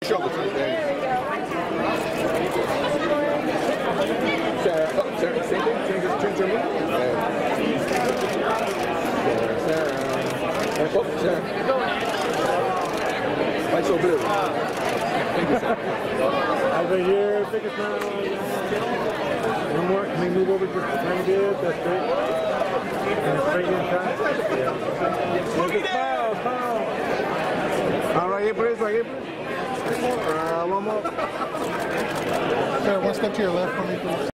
Shoulder. There you go. Sarah, same thing. Change your move. Sarah. Lights so blue. Thank you, Sarah. Over here, take a smile. One more. Can we move over just a tiny bit? That's great. And straight in shot. Yeah. Look at smile. All right, here, please. Right here. One more. Sarah, one step to your left for me, please.